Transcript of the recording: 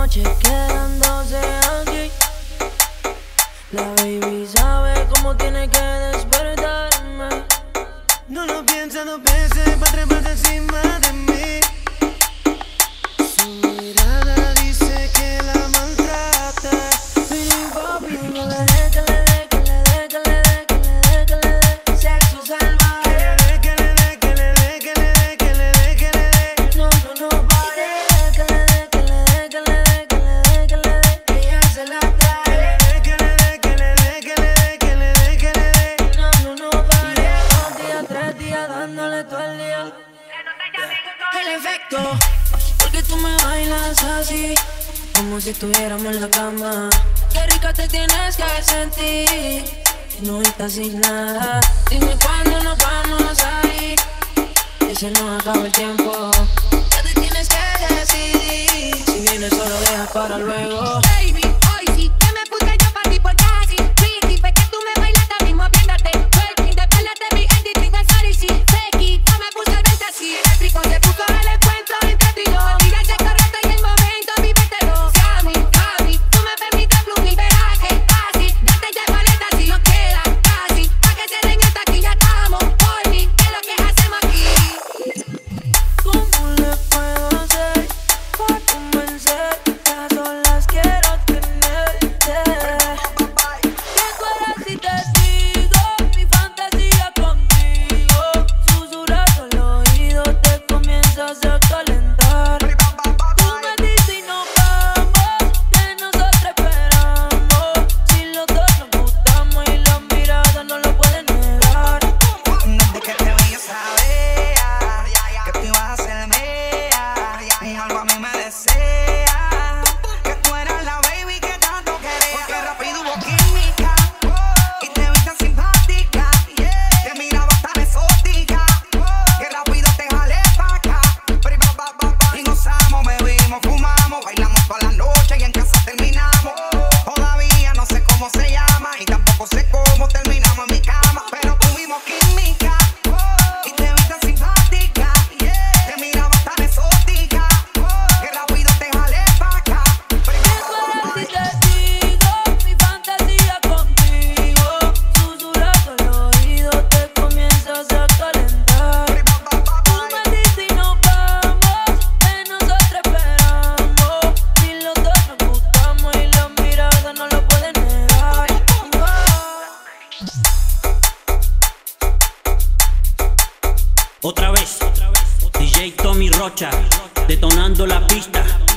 noche quedándose aquí. La baby sabe cómo tiene que despertarme. No lo piensa dos veces pa' treparse encima de mí. Su mirada dice que la maltrata. Mini papi, no le dé, que le dé, que le dé, que le dé, que le dé, que le dé sexo salvaje. Que le dé, que le dé, que le dé, que le dé, que le dé. No, no, no pare. Que le dé, que le dé, que le dé, que le dé, que le dé, que ella se la trae. Que le dé, que le dé, que le dé, que le dé, que le dé. No, no, no pare. 2 días, 3 días, dándole todo el día. El efecto, porque tú me bailas así, como si estuviéramos en la cama. Qué rica te tienes que sentir, no estás sin nada. Dime cuándo nos vamos a ir, que se nos acaba el tiempo. Ya te tienes que decidir, si vienes solo deja para luego. Baby, hoy sí que me puse yo pa' ti por casi. Ricky, fue que tú me bailaste mismo viéndote. Twerking, de verdad te vi en distinto en sorry, sí. Fake, yo me puse a verte así. El rico se puso el encuentro entre ti y yo. Olvídate correcto y el momento vívtetelo. Cami, Cami, tú me permites fluir, veraje, casi. Date ya paleta si no queda casi. Pa' que se den esta aquí ya estamos. Por mí, ¿qué es lo que hacemos aquí? ¿Cómo le puedo hacer para convencerte? A solas quiero tenerte. Que tú eres y te digo mi fantasía contigo. Susurrando al oído te comienzas a calentar. Tú me dices y nos vamos, que nosotros esperamos. Si los dos nos gustamos y las miradas no lo pueden negar. Desde que te vi yo sabía que tú ibas a ser mía, y algo a mí me desea, que tú eras la baby que tanto quería. Porque rápido hubo química y te vi tan simpática, te miraba tan exótica, que rápido te jalé pa' acá. Y gozamos, bebimos, fumamos, bailamos toda la noche y en casa terminamos. Todavía no sé cómo se llama y tampoco sé cómo terminamos en mi cama, pero tuvimos química y te vi tan simpática, te miraba tan exótica, que rápido te jalé pa' acá. Si te digo mi fantasía contigo, susurrando al oído te comienzas a calentar. Tú me dices y nos vamos, que nosotros esperamos. Si los dos nos gustamos y las miradas no lo pueden negar. Otra vez, DJ Tommy Rocha, detonando la pista.